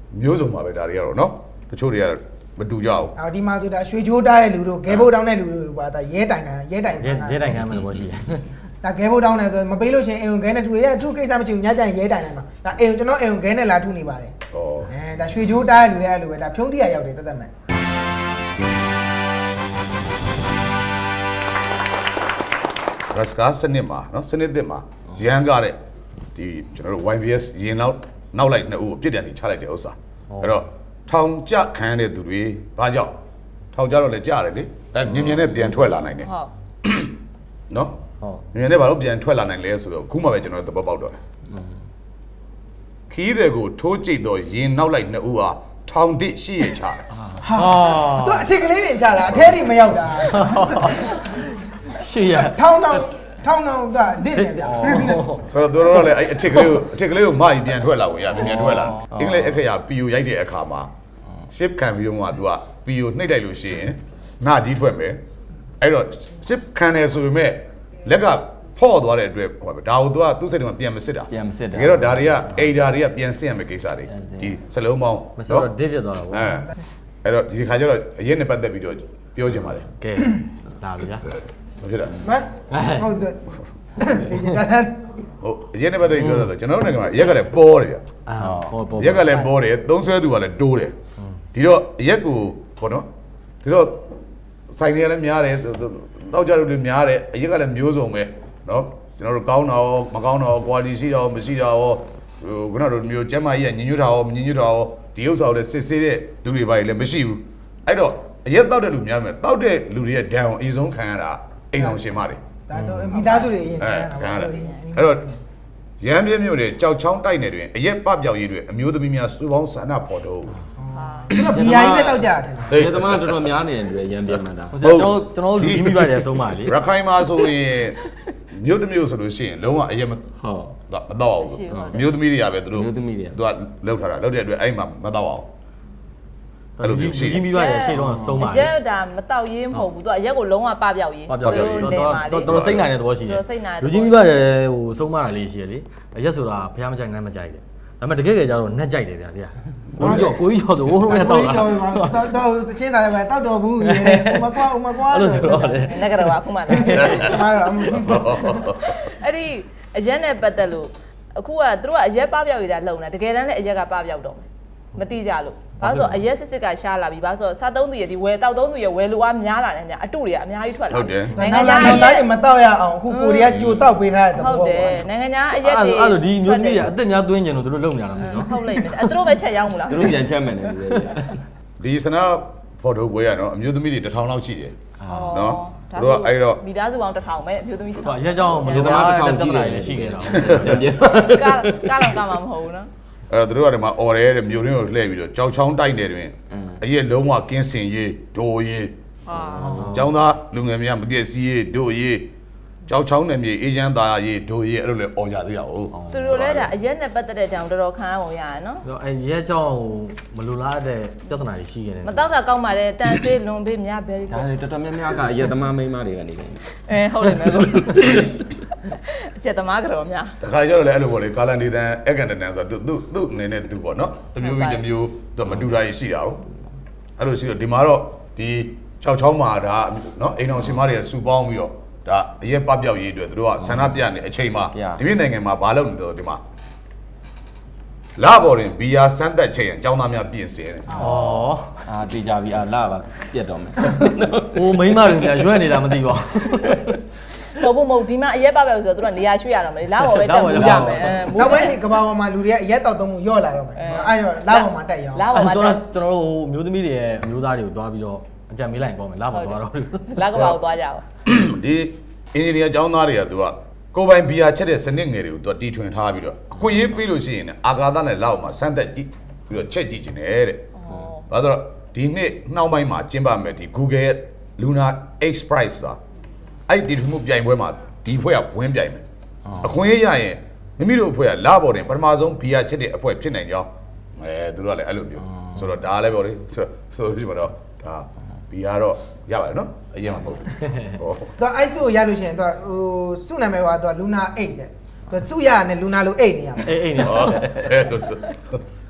မျိုးစုံပါပဲဒါတွေကတော့နော်တချို့တွေကမတူကြဘူးအော်ဒီမှာဆိုတာရွှေချိုးတားတဲ့လူတို့ဂဲဘုတ်တောင်းတဲ့လူတို့ပါဒါရဲတိုင်ခံရဲတိုင်ခံရဲတိုင်ခံမယ်လို့ရှိတယ်ဒါဂဲဘုတ်တောင်းတယ်ဆိုမပေးလို့ရှင်အိမ်ကိုဂဲနဲ့ထူရဲအထူကိစ္စမရှိဘူးညကြရင်ရဲတိုင်တယ်မှာဒါအိမ်ကျွန်တော်အိမ်ကိုဂဲနဲ့လာထူနေပါတယ်ဩအဲဒါရွှေချိုးတားတဲ့လူတွေအဲ့လိုပဲဒါဖြုံးတိရရောက်တယ်တသက်မဲ့ရစကားစနစ်မှာနော်စနစ်သစ်မှာရန်ကားတဲ့ဒီကျွန်တော်တို့ Y B S ရင်နောက်နောက်လိုက်နှစ်ဦးအပြစ်ဒဏ်တွေချလိုက်တဲ့ဥစ္စာအဲ့တော့ထောင်ကြခံတဲ့သူတွေဘာကြောင့်ထောင်ကြတော့လည်းကြားတယ်လေအဲမြင်မြင်နဲ့ပြန်ထွက်လာနိုင်တယ်ဟုတ်နော်ဟုတ်မြင်မြင်နဲ့ဘာလို့ပြန်ထွက်လာနိုင်လဲဆိုတော့ခုမှပဲကျွန်တော်သဘောပေါက်တော့တယ်ခီးတွေကိုထိုးကြိတ်တော့ရင်နောက်လိုက်နှစ်ဦးဟာထောင်တစ်ရှိရချတယ်ဟာသူအထက်ကလေးတွေချတာအထဲထိမရောက်တာရှေ့ရထောင်းထောင်းထောင်းထောင်းကဒစ်တယ်ဗျာဆိုတော့တို့တော့လေအဲ့အထက်ကလေးကိုအထက်ကလေးကိုမကြီးပြန်ထွက်လာဝင်ရပြန်ထွက်လာအင်္ဂလိပ်အခရာပီယိုရိုက်တဲ့အခါမှာ ship ခံပြီးတော့ကသူကပီယိုနှိပ်လိုက်လို့ရှိရင်နှာကြီးထွက်မယ်အဲ့တော့ ship ခံတယ်ဆိုပေမဲ့လက်ကဖော့သွားတဲ့အတွက်ဟိုဒါကိုသူကသူ့စိတ်ထဲမှာပြန်မစစ်တာပြန်မစစ်တာတကယ်တော့ဒါတွေကအိဒါတွေကပြန်စစ်ရမယ့်ကိစ္စတွေဒီစလုံးပေါင်းမဆိုတော့ dip ဖြစ်သွားတာပေါ့အဲအဲ့တော့ဒီခါကျတော့အရင်နဲ့ပတ်သက်ပြီးတော့ပြောချင်ပါတယ်ကဲလာပြီဗျာမဖြစ်တာမဟုတ်တယ်ဒီကတည်းကဟုတ်အရင်နဲ့ပတ်သက်ပြီးပြောတော့ကျွန်တော်တို့နိုင်ငံမှာရက်ကလည်းပေါ်တယ်ဗျအာပေါ်ပေါ်ရက်ကလည်းပေါ်တယ်သုံးဆွဲသူကလည်းတိုးတယ်ဒီတော့ရက်ကိုဘောနော်ဒီတော့ဆိုင်တွေကလည်းများတယ်တောက်ကြလို့လည်းများတယ်အရက်ကလည်းမျိုးစုံပဲနော်ကျွန်တော်တို့ကောင်းတာရောမကောင်းတာရော quality ရှိတာရောမရှိတာရောဟိုခုနကမျိုးကျမ်းမာကြီးကညင်ညွတ်တာရောမညင်ညွတ်တာရောဒီဥစ္စာကိုလည်းစစ်ဆေးတဲ့လူတွေပါလည်းမရှိဘူးအဲ့တော့အရက်တောက်တဲ့လူများမယ်တောက်တဲ့လူတွေရဲ့ဒဏ်ကိုအရင်ဆုံးခံရတာအိမ်အောင်ရှင်မတွေဒါတော့မိသားစုတွေအရင်ခံရတာပါအဲ့တော့ရမ်းပြင်းမြို့တွေကြောက်ချောင်းတိုက်နေတွင်အရက်ပပျောက်ရေးတွေအမျိုးသမီးများစုပေါင်းဆန္ဒဖော်တော့ကျွန်တော် B I ပဲတောက်ကြတယ်ဒီသမားတော်တော်များနေတယ်ရမ်းပြင်းမှာဒါကျွန်တော်ကျွန်တော်လူကြီးမိပါတယ်အဆုံးပါလေရခိုင်မှာဆိုရင်မြို့တစ်မြို့ဆိုလို့ရှိရင်လုံးဝအရက်မဟုတ်မတော့အောင်မြို့သမီးတွေကပဲသူတို့မြို့သမီးတွေသူကလောက်ထားတာလောက်တဲ့အတွက်အဲ့မှာမတော့အောင်အဲ့လိုကြီးကြီးမိပါတယ်ရှေ့တော့ဆုံးပါအရက်ဒါမတောက်ရေးမဟုတ်ဘူးသူကအရက်ကိုလုံးဝပပျောက်ရေးပပျောက်ရေးတော်တော်တော်စိတ်နိုင်တဲ့သဘောရှိတယ်လူကြီးမိပါတယ်ဟိုဆုံးမတာလေးရှိရလေအရက်ဆိုတာဖះမကြိုက်နိုင်မကြိုက်တယ်ဒါပေမဲ့တကယ်ကြတော့နှက်ကြိုက်တယ်ဗျာတရားကိုကြီးကျော်ကိုကြီးကျော်တို့ဟိုမဲ့တောက်လာတောက်တောက်တချင်းစားတယ်ပဲတောက်တော်ဘူးရေးတယ်ဥမကွာဥမကွာအဲ့လိုဆိုတော့လေနဂရဝအခုမှလာကျွန်တော်တို့အဲ့ဒီအရက်နဲ့ပတ်သက်လို့အခုကသူတို့ကအရက်ပပျောက်ရတာလုံတာတကယ်တမ်းလည်းအရက်ကပပျောက်တော့မယ်မတိကြလို့ဘာလို့ဆိုအရက်စစ်စစ်ကရှားလာပြီဘာလို့ဆိုစားသုံးသူရဲ့ဒီဝယ်တောက်သုံးသူရဲ့ဝယ်လိုအားများလာတယ်များအတုတွေကအများကြီးထွက်လာတယ်နိုင်ငံခြားအရက်မတောက်ရအောင်အခုကိုရီးယားကြိုတောက်ပေးထားတဲ့သဘောဟုတ်တယ်နိုင်ငံခြားအရက်တွေအဲ့လိုဒီမျိုးကြီးကအစ်စ်များသွင်းကြတယ်လို့တို့လုပ်နေရတာနော်ဟုတ်လိမ့်မယ်အဲ့တို့ပဲချက်ရောက်မလားတို့ပြန်ချက်မယ်လေဒီစနာဖော်ထုတ်ပွဲရနော်အမျိုးသမီးတွေတစ်ထောင်လောက်ရှိတယ်နော်တို့ကအဲ့တော့မိသားစုပေါင်းတစ်ထောင်ပဲအမျိုးသမီးတစ်ထောင်အရက်ကြောင့်မလိုလားတစ်ထောင်ကြီးတယ်လည်းရှိခဲ့တာပြန်ပြန်ကားကားတော့ကားမှာမဟုတ်ဘူးနော်အဲ့တော့တို့ကဒီမှာအော်ရဲတဲ့မျိုးရင်းကိုလှည့်ပြီးတော့ကြောက်ချောင်းတိုက်နေတွင်အရက်လုံးဝကင်းစင်ရေးဒိုရေးဟာကျောင်းသားလူငယ်များမပြည့်စည်ရေးဒိုရေးကြောက်ချောင်းနယ်မြေအေဂျင့်သားရေးဒိုရေးအဲ့လိုလေအော်ကြသေးရအောင်သူတို့လည်းဒါအရက်နဲ့ပတ်သက်တဲ့တောင်တော်တော်ခံရပုံရတယ်နော်အဲ့ရက်ကြောင့်မလိုလားတဲ့ပြဿနာတွေရှိခဲ့တယ်မတော့တာကောက်ပါလေတန်ဆေးလွန်ပေးများဘယ်လိုဒါတော်တော်များများကအရက်သမားမိန်းမတွေကနေတယ်အဲဟုတ်တယ်မယ်ကိုအချက်သမားကြော်များတခါကျတော့လေအဲ့လိုပေါ့လေကာလန်ဒီတန်အကန်တန်ဆိုသူသူသူအနေနဲ့သူပေါ့နော်တမျိုးပြီးတမျိုးသူမတူတာရှိတာဟုတ်အဲ့လိုရှိတော့ဒီမှာတော့ဒီ၆ချောင်းမှာဒါနော်အိမ်အောင်ရှင်မတွေကစူပေါင်းပြီးတော့ဒါအရက်ပပျောက်ရေးအတွက်သူတို့ကဆန္ဒပြနေအချိန်မှာဒီပြည်နိုင်ငံမှာဘာလုပ်နေတော့ဒီမှာလာပေါ်ရင်ဘီယာစမ်းသက်ချိန်အကြောင်းသားများပြင်ဆင်တယ်ဩအာတေးကြပြီအာလာပါပြတ်တော့မယ်ဟိုမိန်းမတွေများရွက်နေတာမသိပါဘူးမဟုတ်ဘူးမဟုတ်ဒီမှာအရက်ပပျောက်ဆိုတော့သူတို့နေရာရွှေ့ရတော့မယ်လာပေါ်ပဲတက်မှုကြမယ်နောက်ပိုင်းဒီကဘာပေါ်မှာလူတွေကအရက်တောက်သုံးမှုရော့လာတော့မယ်အဲ့ရောလာပေါ်မှာတက်ရအောင်လာပေါ်မှာဆိုတော့ကျွန်တော်တို့မျိုးသမီးတွေရဲ့အမျိုးသားတွေကိုသွားပြီးတော့အကြံပေးလိုက်ကောင်းမယ်လာပေါ်သွားတော့လာကဘာကိုသွားကြအောင်ဒီအင်ဂျင်နီယာကျောင်းသားတွေကသူကကိုပိုင်ဘီယာချက်တဲ့စနစ်ငယ်တွေကိုသူကတီထွင်ထားပြီးတော့အခွင့်အရေးပေးလို့ရှိရင်အာကာသနဲ့လောက်မှာစမ်းသက်ကြည့်ပြီးတော့ချက်ကြည့်နေတယ်တဲ့။ဘာလို့တော့ဒီနှစ်နှောင်းပိုင်းမှာကျင်းပမယ်ဒီ Google ရဲ့ Lunar X Prize ဆိုတာအဲ့ဒီထုံးပြိုင်ပွဲမှာဒီဖွဲ့ကဝင်းပြိုင်မယ်။အခွင့်အရေးရရင်မိမိတို့အဖွဲ့ကလာပေါ်တင်ပထမဆုံးဘီယာချက်တဲ့အဖွဲ့ဖြစ်နိုင်ကြောင်းအဲသူတို့ကလည်းအဲ့လိုမျိုးဆိုတော့ဒါလည်းပြောလေဆိုတော့ဒီမှာတော့ဒါဘီယာတော့ရပါတယ်နော်အရင်မှမဟုတ်ဘူးဟောတော့ ice ကိုရလို့ရှိရင်တော့ဟိုစုနာမည်ကတော့ Luna X တဲ့သူစုရရတယ် Luna လို့အိတ်နေရမှာအေးအိတ်နေဟောအဲ့လိုဆို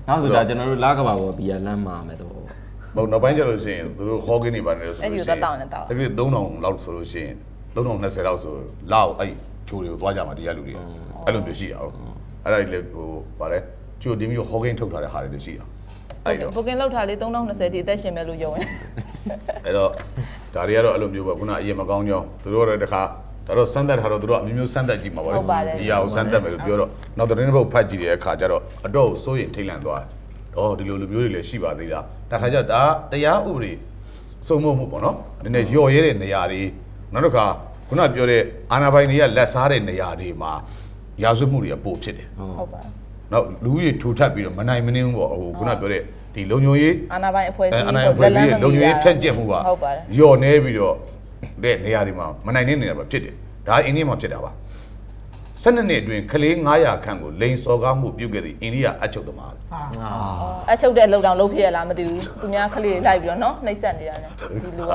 နောက်ဆိုတာကျွန်တော်တို့လာကဘာကိုဘီယာလမ်းမှာမယ်တော့ဘုံနောက်ပိုင်းကျလို့ရှိရင်သူတို့ဟောကင်းနေပါတယ်ဆိုလို့ရှိရင်အဲ့ဒီတော့တောင်းနေတောင်းတကယ်သုံးထောင်လောက်ဆိုလို့ရှိရင်သုံးထောင်နှစ်ဆယ်လောက်ဆိုလောက်အဲ့ချိုတွေကိုသွားကြမှာတရားလူတွေအဲ့လိုမျိုးရှိတာဟုတ်အဲ့ဒါကြီးလေဟိုဗါလဲချိုတင်ပြီးဟောကင်းထုတ်ထားတဲ့ဟာတွေရှိတာအဲ့တော့ဘိုကင်လောက်ထားလေးသုံးထောင်နှစ်ဆယ်ဒီအသက်ရှင်မဲ့လို့ယုံရင်အဲ့တော့ဒါတွေကတော့အဲ့လိုမျိုးပဲခုနအရင်မကောင်းကြောင်းသူတို့တော့တခါဒါတော့စမ်းသပ်ထားတော့သူတို့အမျိုးမျိုးစမ်းသပ်ကြည့်မှာပါလေဒီဟာကိုစမ်းသပ်မယ်လို့ပြောတော့နောက်သတင်းတစ်ပုဒ်ဖတ်ကြည့်တဲ့အခါကျတော့အတော့စိုးရင်ထိတ်လန့်သွားတယ်။အော်ဒီလိုလူမျိုးတွေလည်းရှိပါသေးလား။တခါကျဒါတရားဥပဒေစုံမမှုပေါ့နော်။နည်းနည်းရော့ရဲတဲ့နေရာတွေနောက်တစ်ခါခုနပြောတဲ့အာဏာပိုင်တွေကလက်စားတဲ့နေရာတွေမှာရာဇဝတ်မှုတွေကပိုဖြစ်တယ်။ဟုတ်ပါ။နောက်လူကြီးထူထပ်ပြီးတော့မနိုင်မနှင်းဘူးပေါ့ဟိုခုနပြောတဲ့ဒီလုံညိုရေးအာဏာပိုင်အဖွဲ့အစည်းအာဏာပိုင်အဖွဲ့အစည်းလုံညိုရေးဖြန့်ကျက်မှုကရော့နေပြီးတော့တဲ့နေရာတွေမှာမနိုင်တဲ့နေရာမှာဖြစ်တယ်။ဒါအိန္ဒိယမှာဖြစ်တာပါ။၁၂နှစ်အတွင်းကလေးငါးရာခန့်ကိုလိန်စော်ကားမှုပြုခဲ့သည့်အိန္ဒိယအချုပ်သမားအာအချုပ်တဲ့အလုပ်တောင်လုပ်ဖြစ်ရလားမသိဘူးသူများကလေးလိုက်ပြီးတော့နော်နှိပ်စက်နေတာနဲ့ဒီလူက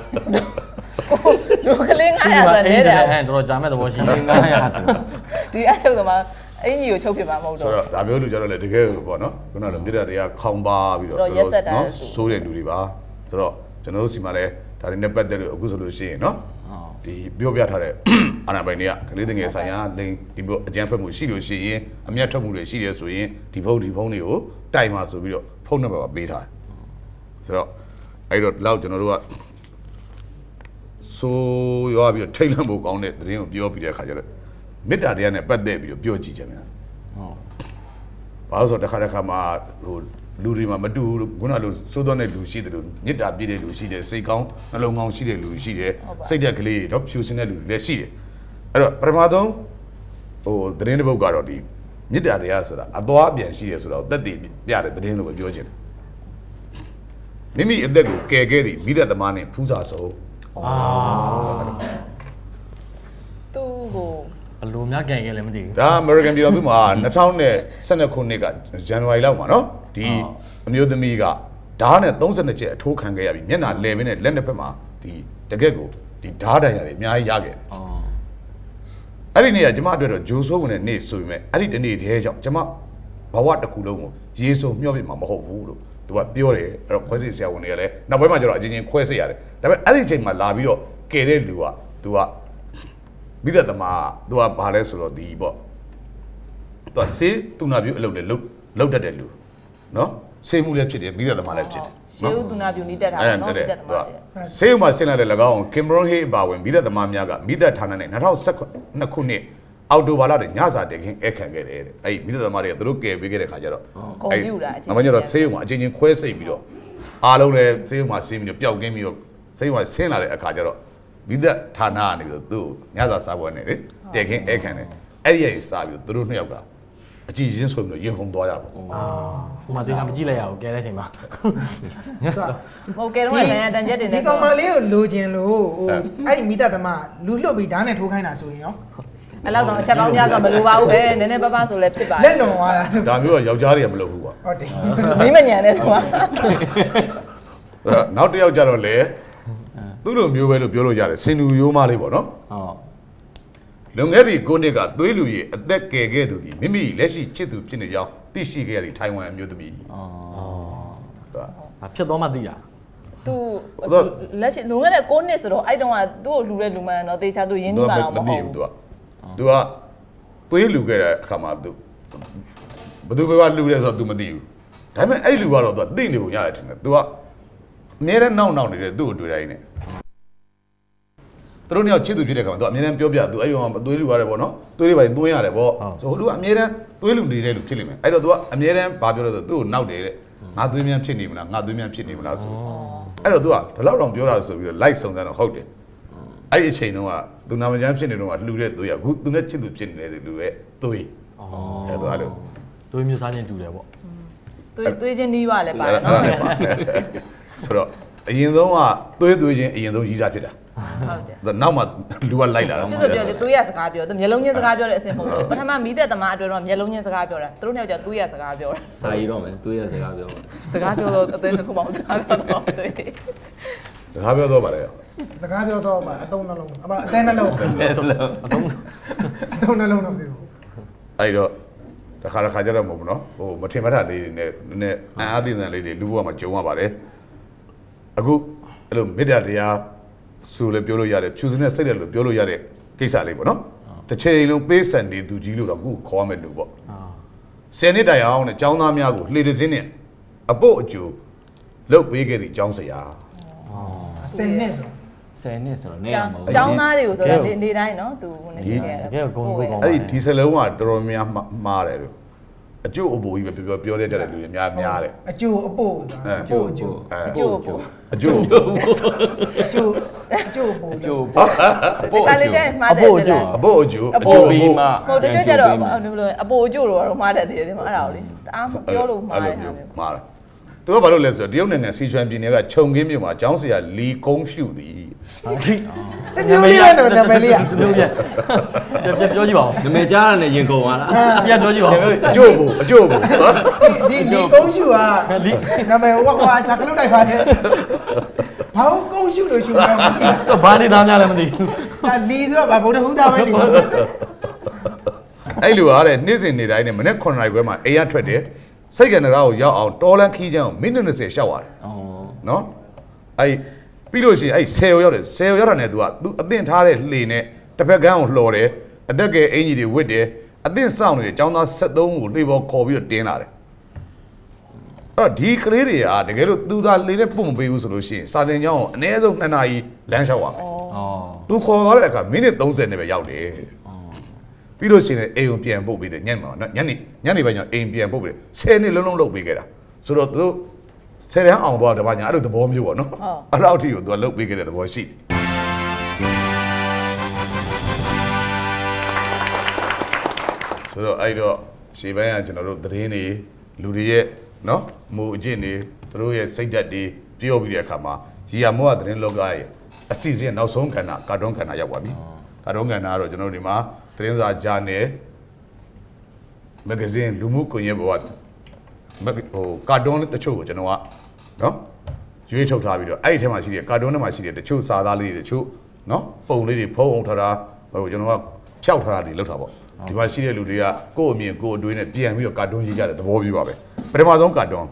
လူကလေးငါးရာဆိုနေတယ်အဲ့တော်တော်ကြာမဲ့သဘောရှိငါးရာဒီအချုပ်သမားအင်ကြီးကိုချုပ်ဖြစ်မှာမဟုတ်တော့ဆိုတော့ဒါမျိုးလူကြတော့လေတကယ်ပေါ့နော်ခုနကမြေတာတွေကခေါင်းပါပြီးတော့နော်စိုးတဲ့လူတွေပါဆိုတော့ကျွန်တော်တို့စီမှာလည်းဒါတွေနဲ့ပတ်သက်လို့အခုဆိုလို့ရှိရင်နော်ဒီပြောပြထားတဲ့အာဏာပိုင်တွေကကလေးငယ်ဆိုင်ရာလိန်ဒီမျိုးအကြမ်းဖက်မှုရှိလို့ရှိရင်အမျက်ထွက်မှုတွေရှိတယ်ဆိုရင်ဒီဖုန်းဒီဖုန်းတွေကိုတိုင်ပါဆိုပြီးတော့ဖုန်းနံပါတ်ပေးထားတယ်ဆိုတော့အဲ့တော့လောက်ကျွန်တော်တို့ကဆိုရွာပြီးတော့ထိတ်လန့်ဖို့ကောင်းတဲ့သတင်းကိုပြောပြီးတဲ့အခါကျတော့မေတ္တာတရားနဲ့ပတ်သက်ပြီးတော့ပြောကြည့်ကြမယ်ဟုတ်ဘာလို့ဆိုတော့တစ်ခါတစ်ခါမှဟိုလူတွေမှာမတူခုနလိုစိုးသွမ်းတဲ့လူရှိတယ်လို့မေတ္တာပြည့်တဲ့လူရှိတယ်စိတ်ကောင်းနှလုံးကောင်းရှိတဲ့လူရှိတယ်စိတ်ဓာတ်ကလေးတော့ဖြူစင်တဲ့လူတွေလည်းရှိတယ်အဲ့တော့ပထမဆုံးဟိုသတင်းတစ်ပုဒ်ကတော့ဒီမေတ္တာတရားဆိုတာအသွားအပြန်ရှိတယ်ဆိုတော့သက်တည်ပြတဲ့သတင်းလို့ပဲပြောချင်တယ်မိမိအသက်ကိုကယ်ခဲ့သည့်မိသက်သမားနဲ့ဖူးစာဆုံးအာသူ့ကိုဘလို့များကန်ခဲ့လဲမသိဘူးဒါ American ပြည်တော်စုမှာ၂၀၁၂ခုနှစ်ကဇန်နဝါရီလောက်မှာနော်ဒီအမျိုးသမီးကဓာတ်နဲ့သုံးဆယ်နှစ်ချက်အထိုးခံခဲ့ရပြီမျက်နှာလဲပင်းနဲ့လက်နှစ်ဖက်မှာဒီတကက်ကိုဒီဓာတ်တန်ရတယ်အများကြီးရခဲ့တယ်အဲ့ဒီနေ့ကကျမအတွက်တော့ဂျိုးဆိုးဝင်တဲ့နေ့ဆိုပေမဲ့အဲ့ဒီတနေ့တည်းကြောင့်ကျမဘဝတစ်ခုလုံးကိုရေစုံမျှော့ပြမှာမဟုတ်ဘူးလို့သူကပြောတယ်အဲ့တော့ခွဲစိတ်ဆရာဝန်တွေကလည်းနောက်ပိုင်းမှာကျတော့အချင်းချင်းခွဲစိတ်ရတယ်ဒါပေမဲ့အဲ့ဒီအချိန်မှာလာပြီးတော့ကယ်တဲ့လူကသူကမိသက်သမားသူကဘာလဲဆိုတော့ဒီပေါ့သူကဆေးသူနာပြုအလုပ်လည်းလုပ်လုပ်တတ်တဲ့လူနော်ဆေးမှုလည်းဖြစ်တယ်မိသက်သမားလည်းဖြစ်တယ်ရှေးဦးသူနာပြုနီးတက်တာနော်မိသက်သမားဆေးဥမှာဆင်းလာတဲ့၎င်းကင်မရွန်ဟေးအပါဝင်မိသက်သမားများကမိသက်ဌာနနဲ့၂၀၁၂ခုနှစ်အော်တိုဘာလတွင်ညစာတခင်အခန့်ခဲ့တယ်တဲ့အဲ့မိသက်သမားတွေကသူတို့ကယ်ပေးခဲ့တဲ့ခါကျတော့ကွန်ပျူတာအချင်းအမှန်ကျတော့ဆေးဥမှာအချင်းချင်းခွဲစိတ်ပြီးတော့အားလုံးလည်းဆေးဥမှာဆင်းပြီးတော့ပျောက်ကင်းပြီးတော့ဆေးဥမှာဆင်းလာတဲ့အခါကျတော့မိသက်ဌာနကနေပြီးတော့သူ့ညစာစားပွဲနဲ့လေတခင်အခန့်တယ်အဲ့ဒီရဲ့စားပြီးတော့သူတို့နှစ်ယောက်ကအကြည့်ချင်းဆိုပြီးတော့ရင်ခုန်သွားရပါဘူးအာဟိုမှာတေချာမကြည့်လိုက်ရအောင်ကဲတဲ့အချိန်မှာဟုတ်ကဲတော့လည်းတန်ချက်တင်နေဒီကောင်မလေးကိုလိုချင်လို့ဟိုအဲ့ဒီမိသက်သမားလူလွတ်ပြီးဓာတ်နဲ့ထိုးခိုင်းတာဆိုရင်ရောအဲ့လောက်တော့အချက်ပေါင်းများဆိုမလိုပါဘူးပဲနည်းနည်းပပဆိုလည်းဖြစ်ပါလက်လွန်သွားတာဒါမျိုးကယောက်ျားတွေကမလုပ်ဘူးကွာဟုတ်တယ်မိမညံတဲ့သူကနောက်တစ်ယောက်ကြတော့လေသူ့လိုမျိုးပဲလို့ပြောလို့ရတယ်စင်လူရိုးမလေးပေါ့နော်ဟုတ်လွန်ခဲ့သည့်ကိုနှစ်ကသွေးလူရဲ့အသက်ကယ်ခဲ့သူဒီမိမိလက်ရှိချစ်သူဖြစ်နေကြောင်းသိရှိခဲ့ရသည့်ထိုင်ဝမ်အမျိုးသမီးအော်ဖြစ်သွားမှသိတာသူလက်ရှိလွန်ခဲ့တဲ့ကိုနှစ်ဆိုတော့အဲ့တုန်းကသူ့ကိုလူတဲ့လူမှန်တော့တေချာသူရင်းနှီးမှာတော့မဟုတ်ဘူးသူကသူကသွေးလူခဲ့တဲ့အခါမှာသူဘယ်သူပဲကလူတယ်ဆိုတော့ तू မသိဘူးဒါပေမဲ့အဲ့လူကတော့ तू သိနေပုံရတယ်ထင်တယ် तू ကအမြဲတမ်းနောက်နောက်နေတယ်သူ့ကိုတွေ့တိုင်းနဲ့သူတို့ညောင်ချစ်သူဖြစ်တဲ့ခါမှာ तू အမြဲတမ်းပြောပြ तू အဲ့ရောသွေးလူရတယ်ပေါ့နော်သွေးတွေပါသွင်းရတယ်ပေါ့ဆိုတော့ तू ကအမြဲတမ်းသွေးလူနေတဲ့လူဖြစ်လိမ့်မယ်အဲ့တော့ तू ကအမြဲတမ်းဘာပြောလဲဆိုသူ့ကိုနောက်တယ်တဲ့ငါသွေးမြန်ဖြစ်နေမလားငါသွေးမြန်ဖြစ်နေမလားဆိုအဲ့တော့ तू ကဒီလောက်တောင်ပြောတာဆိုပြီးတော့ like စုံစမ်းတော့ဟုတ်တယ်အဲ့ဒီအချိန်တုန်းက तू နာမကျန်းဖြစ်နေတော့ကလှူတဲ့သွေးကအခု तू နဲ့ချစ်သူဖြစ်နေတဲ့လူရဲ့သွေးအော်အဲ့တော့အဲ့လိုသွေးမျိုးစားချင်းတူတယ်ပေါ့သွေးသွေးချင်းနီးပါလေပါတယ်နော်ဆိုတော့အရင်ဆုံးကသွေးသွေးချင်းအရင်ဆုံးရီးစားဖြစ်တာဟုတ်တယ်ဒါနောက်မှလူကလိုက်လာတာစစ်စစ်ပြောလေသွေးရစကားပြောသူမျက်လုံးချင်းစကားပြောတဲ့အဆင့်မဟုတ်ဘူးပထမမီးတဲ့သမားအတွက်တော့မျက်လုံးချင်းစကားပြောတာသူတို့နှစ်ယောက်ကျသွေးရစကားပြောတာစာရီတော့မယ်သွေးရစကားပြောပါစကားပြောတော့အသေးတစ်ခုမှစကားပြောတော့စကားပြောတော့ပါလေစကားပြောတော့ပါအတုံးနှလုံးအအသေးနှလုံးအတုံးအတုံးနှလုံးတော့ပြောအဲ့တော့တခါတခါကြတော့မဟုတ်ဘူးနော်ဟိုမထင်မှတ်တာလေးတွေနဲ့နည်းအန်အားသိတဲ့လေးတွေလူဘဝမှာကြုံရပါတယ်အခုအဲ့လိုမေတ္တာတရားဆိုလည်းပြောလို့ရတယ်ဖြူစင်တဲ့စိတ်လည်းလို့ပြောလို့ရတဲ့ကိစ္စလေးပေါ့နော်တစ်ချိန်လုံးပေးဆန်နေသူကြီးလို့တော့အခုခေါ်ရမယ်လူပေါ့ဆယ်နှစ်တိုင်အောင်နဲ့ကျောင်းသားများကိုလှေတစင်းနဲ့အပုတ်အကျိုးလုတ်ပေးခဲ့သည့်ကျောင်းဆရာဆယ်နှစ်ဆိုဆယ်နှစ်ဆိုတော့နေရမဟုတ်ကျောင်းသားတွေကိုဆိုတော့နေတိုင်းနော်သူဟိုနေခဲ့ရတာတကယ်ဂုံဂုံပေါ့အဲ့ဒီဒီစလုံးကတော်တော်များမှားတယ်လို့အကျိုးအပိုကြီးပဲပြောပြောတဲ့ကြတဲ့လူတွေများများတယ်အကျိုးအပို့အပို့အကျိုးအကျိုးပို့အကျိုးအကျိုးအကျိုးအကျိုးပို့အကျိုးပေါ့အပို့ကလေးတဲ့မှားတယ်အပို့အပို့အကျိုးအပို့ပြီးမှဟိုတချို့ကျတော့ဒီလိုအပို့အကျိုးတော့မှားတတ်တယ်ဒီမှာအဲ့ဒါကိုလေတအားပြောလို့မှားတယ်ဟာမှားတယ်သူကဘာလို့လဲဆိုတော့တရုတ်နိုင်ငံစီချွမ်ပြည်နယ်ကခြုံခင်းမြို့မှာကျောင်းဆရာလီကုန်းရှုသည်တမျိုးလေးတော့နာမည်လေးอ่ะတမျိုးပြပြပြောကြည့်ပါဦးနာမည်ကြားရတဲ့ရင်ကုန်သွားလားပြပြောကြည့်ပါဦးအကျိုးဘူးအကျိုးဘူးဒီလီကုန်းရှူอ่ะနာမည်ဟိုကွာဇာကလုတ်တိုက်ပါတယ်ဘာလို့ကုန်းရှူလို့ရှူလဲတော့ဘာနေသားများလည်းမသိဘူးဒါလီဆိုတော့ဗုဒ္ဓဟူသားပဲဒီအဲ့လိုအားတဲ့နေ့စဉ်နေ့တိုင်းနဲ့မနေ့ခုနှစ်နာရီခွဲမှာအိမ်ရထွက်တယ်စိတ်ကနေရာကိုရောက်အောင်တော်လန်ခီးချမ်းမိနစ်၂၀ရှောက်ရတယ်နော်အဲ့ပြီးလို့ရှိရင်အဲ့ဆယ်ရောက်တယ်ဆယ်ရောက်တာနဲ့ तू က तू အသင်ထားတဲ့လှေနဲ့တစ်ဖက်ကန်းကိုလှော်တယ်အသက်ကဲအင်ကြီးတွေဝစ်တယ်အသင်စောင့်နေတဲ့ចောင်းသားဆက်သုံးကိုလှေပေါ်ခေါ်ပြီးတော့တင်းလာတယ်အဲ့ဒီကလေးတွေကတကယ်လို့ तू သာလှေနဲ့ပုံမပေးဘူးဆိုလို့ရှိရင်စာသင်ကျောင်းကိုအနည်းဆုံးနှစ်နာရီလမ်းလျှောက်ရမယ်။ तू ခေါ်သွားတဲ့အခါမိနစ်၃၀နဲ့ပဲရောက်တယ်ပြီးလို့ရှိရင်အိမ်ကိုပြန်ပို့ပေးတယ်ညနေမှာနော်ညနေညနေပိုင်းကျအိမ်ပြန်ပို့ပေးတယ်ဆယ်နှစ်လုံးလုံးလုပ်ပေးခဲ့တာဆိုတော့သူတို့ဆယ်တန်းအောင်သွားတယ်ဗျာညာအဲ့လိုသဘောမျိုးပေါ့နော်အဲ့လောက်ထိကိုသူကလုပ်ပေးခဲ့တဲ့သဘောရှိဆိုတော့အဲ့တော့ရှေ့ပိုင်းကကျွန်တော်တို့သတင်းတွေလူတွေရဲ့နော်မူအကျင့်တွေသူတို့ရဲ့စိတ်ဓာတ်တွေပြောပြီးတဲ့အခါမှာရီယာမောကသတင်းလောကရဲ့အစီအစဉ်နောက်ဆုံးခန္ဓာကာတွန်းခန္ဓာရောက်ပါပြီကာတွန်းခန္ဓာကတော့ကျွန်တော်တို့ဒီမှာသတင်းစာဂျာနယ်မဂ္ဂဇင်းလူမှုကွန်ရက်ပေါ်ကဟိုကာတွန်းတချို့ကိုကျွန်တော်ကနော်ရွေးထုတ်ထားပြီးတော့အဲ့ဒီထဲမှာရှိတဲ့ကာတွန်းထဲမှာရှိတဲ့တချို့စာသားလေးတွေတချို့နော်ပုံလေးတွေဖုံးအောင်ထားတာဟိုကျွန်တော်ကဖျောက်ထားတာတွေလောက်တာပေါ့ဒီမှာရှိတဲ့လူတွေကကိုယ့်အမြင်ကိုယ့်အတွေးနဲ့ပြန်ပြီးတော့ကာတွန်းရေးကြတဲ့သဘောပြပါပဲပထမဆုံးကာတွန်း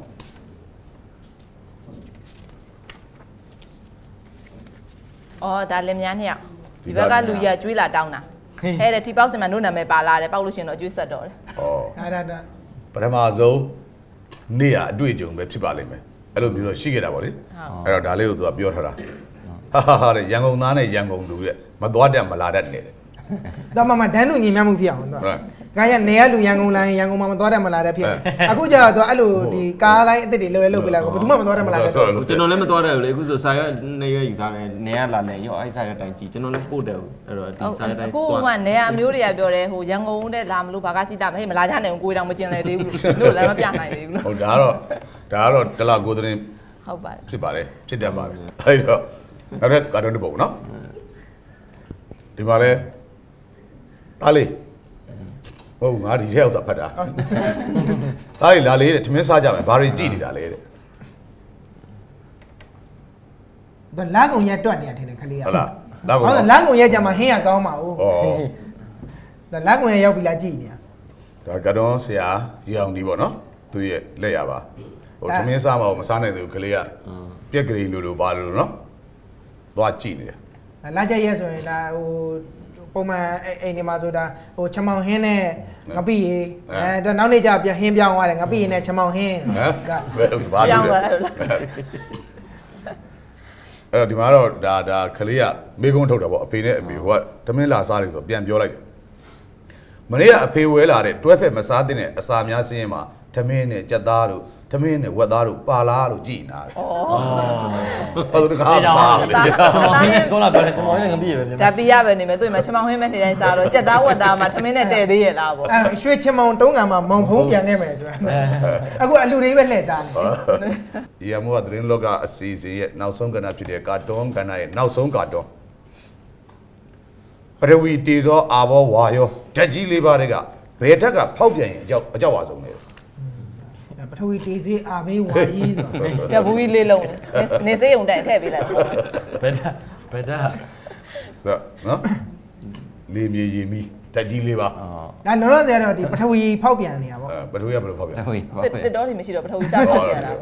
အော်ဒါလည်းများနှစ်ယောက်ဒီဘက်ကလူကြီးကကျွေးလာတောင်းတာဟဲ့တဲ့ဒီပေါက်စင်မှာတို့နာမည်ပါလာတယ်ပေါက်လို့ရှိရင်တော့ကျွေးဆက်တော့တယ်ဩအဲ့ဒါဒါပထမဆုံးနေ့ရအတွေ့အကြုံပဲဖြစ်ပါလိမ့်မယ်အဲ့လိုမျိုးတော့ရှိခဲ့တာပေါ့လေအဲ့တော့ဒါလေးကိုသူကပြောထားတာဟာဟာဟာတဲ့ရန်ကုန်သားနဲ့ရန်ကုန်သူရဲ့မသွားတတ်မလာတတ်နေတယ်ဒါမှမဒန်းလူညီမျှမှုဖြစ်အောင်တော့ငါရနေရလူရန်ကုန်လိုင်းရန်ကုန်မှာမသွားတတ်မလာတတ်ဖြစ်အခုကျတော့သူအဲ့လိုဒီကားလိုင်းအစ်စ်တွေလှုပ်လှုပ်ပြလိုက်ကိုဘယ်သူမှမသွားတတ်မလာတတ်ကျွန်တော်လည်းမသွားတတ်ဘူးလေအခုဆိုစာရွက်နေရယူထားတယ်နေရလာလဲရောအဲ့စာရွက်တိုင်းကြည့်ကျွန်တော်လည်းပို့တယ်အဲ့တော့ဒီစာရွက်တိုင်းအခုကနေရအမျိုးတွေကပြောတယ်ဟိုရန်ကုန်တဲ့လာမလို့ဘာကစီတာမဟဲ့မလာကြနိုင်ဘူးကိုယ်တောင်မကျင်လေသေးဘူးတို့လည်းမပြနိုင်သေးဘူးလို့ဟုတ်ဒါကတော့ဒါကတော့တလားကိုသတင်းဟုတ်ပါတယ်ဖြစ်ပါတယ်ဖြစ်တတ်ပါတယ်အဲ့တော့အဲ့ဒါကတော့တပုတ်နော်ဒီမှာလဲတားလေးဟုတ်ငါဒီထဲရောက်တာဖတ်တာတားလေးလာလေးတဲ့ထမင်းစားကြမယ်ဘာတွေကြည့်နေတာလဲတဲ့ဒါလမ်းကုန်ရက်တွက်နေရထင်တယ်ခလေးကဟုတ်လားလမ်းကုန်ဟုတ်လမ်းကုန်ရက်ကြမှာဟင်းရကောင်းပါဦးဩဒါလမ်းကုန်ရက်ရောက်ပြီလားကြည့်နေရဒါကတော့ဆရာရီအောင်ဒီပေါ့နော်သူရဲ့လက်ရပါဟိုထမင်းစားမှာမစားနိုင်သူခလေးကပြက်ကလေးလိုလိုပါလို့နော်သွားကြည့်နေတယ်လာကြရက်ဆိုရင်ဒါဟိုပုံမှန်အိမ်နေမှာဆိုတာဟိုချမောင်ဟင်းနဲ့ငပိရေအဲဒါနောက်နေ့ကျပြန်ဟင်းပြောင်းသွားတယ်ငပိရေနဲ့ချမောင်ဟင်းဒါပြောင်းသွားတယ်အဲ့တော့ဒီမှာတော့ဒါဒါခလေးကမေကုန်းထုတ်တာပေါ့အဖေနဲ့အမေဟိုကတမင်းလာစားတယ်ဆိုပြန်ပြောလိုက်တယ်မနေ့ကအဖေဝဲလာတဲ့တွဲဖက်မစားတဲ့အစာများစင်းရင်မှာတမင်းနဲ့ကြက်သားတို့တမင်းနဲ့ဝက်သားတို့ပါလားလို့ကြည်နာတယ်။အော်ဟုတ်တယ်ခါစားတယ်။ကျွန်တော်ဟင်းဆိုလာတော့ကျွန်တော်လည်းငပိရပဲ။ဒါပြရပဲနေမယ်သူ့မှာချမောင်ဟင်းမဲ့နေတိုင်းစားတော့ကြက်သားဝက်သားမှာတမင်းနဲ့တည့်သေးရဲ့လားပေါ့။အဲရွှေချမောင်တုံးကံမှာမောင်ဖုံးပြန်ခဲ့မယ်ဆိုတာ။အခုအလူတွေပဲလှည့်စားနေ။ဒီအမေကသတင်းလောကအစီအစဉ်ရဲ့နောက်ဆုံးကဏ္ဍဖြစ်တဲ့ကာတွန်းကဏ္ဍရဲ့နောက်ဆုံးကာတွန်းပရဝီတေဇောအာဘောဝါယောဓာတ်ကြီးလေးပါးတွေကဘယ်ဓာတ်ကဖောက်ပြန်ရင်အကြောက်အကြောက်ပါဆုံးလဲပထဝီတေးစေးအာဘေးဝါကြီးဆိုတော့တဘူးကြီးလေးလုံးနေစေးုံတိုင်ထည့်ပေးလိုက်ဘယ်ဓာတ်ဘယ်ဓာတ်ဆိုနော်လေမြေရီမီဓာတ်ကြီးလေးပါဒါလောလောဆယ်တော့ဒီပထဝီဖောက်ပြန်နေတာပေါ့ပထဝီကဘယ်လိုဖောက်ပြန်ဟုတ်ပြီတစ်တော့ဒီမရှိတော့ပထဝီစားဖောက်ပြန်တာ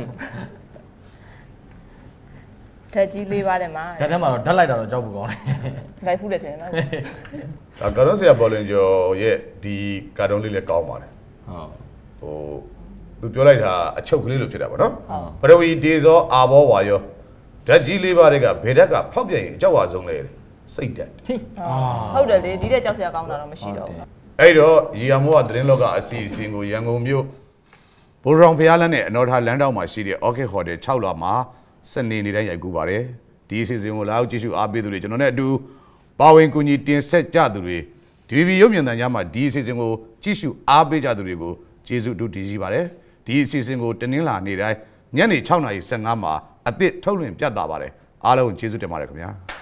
ဓာတ်ကြီးလေးပါတယ်မှာဓာတ်ထဲမှာတော့ဓာတ်လိုက်တာတော့ကြောက်ဘူးကောင်းတယ်လိုက်ဖူးတယ်ထင်တယ်နော်ဒါကာတွန်းဆရာဘောလင်ကျော်ရဲ့ဒီကာတွန်းလေးလည်းကောင်းပါတယ်ဟုတ်ဟိုသူပြောလိုက်တာအချုပ်ကလေးလိုဖြစ်တာပေါ့နော်ပထဝီဒေဇောအာဘောဝါယောဓာတ်ကြီးလေးပါးတွေကဘယ်ဓာတ်ကဖောက်ပြန်ရင်အကြောက်ဝါဆုံးလဲစိတ်ဓာတ်ဟုတ်တယ်လေဒီတဲ့ကြောက်စရာကောင်းတာတော့မရှိတော့ဘူးအဲ့တော့ရီယာမိုးကသတင်းလောကအစီအစဉ်ကိုရန်ကုန်မြို့ဘိုးရောင်ဖျားလန်းနဲ့အနော်ထားလမ်းတောက်မှာရှိတဲ့ Orchid Hotel ၆လွှာမှာစနေနေ့တိုင်းရိုက်ကူးပါတယ်ဒီအစီအစဉ်ကိုလာအောင်ကြည့်ရှုအားပေးသူတွေကျွန်တော်နဲ့အတူပါဝင်ကူညီတင်ဆက်ကြသူတွေ ဒီ ဗီ ဘီ ရုပ်မြင်သံကြားမှာဒီအစီအစဉ်ကိုကြည့်ရှုအားပေးကြသူတွေကိုကျေးဇူးတူတည်ရှိပါတယ်ဒီအစီအစဉ်ကိုတင်းနှင်းလာနေ့တိုင်းညနေ၆နာရီ၁၅မှာအသစ်ထုတ်လွှင့်ပြသပါတယ်အားလုံးကျေးဇူးတင်ပါတယ်ခင်ဗျာ